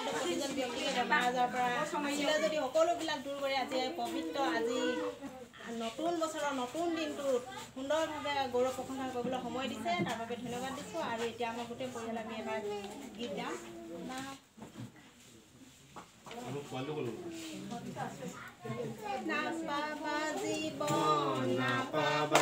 সকলো প্ৰতিজন ব্যক্তিকে বেমাৰ আজাৰৰ পৰা আছিলে যদি সকলোবিলাক দূৰ কৰি আজি পবিত্ৰ আজি নতুন বছৰৰ নতুন দিনটোত সুন্দৰভাৱে গৌৰৱ প্ৰশংসা কৰিবলৈ সময় দিছে তাৰ বাবে ধন্যবাদ দিছোঁ আৰু এতিয়া আমাৰ গোটেই পৰিয়াল আমি এবাৰ গীত গাম নাপাবা জীৱন নাপাবা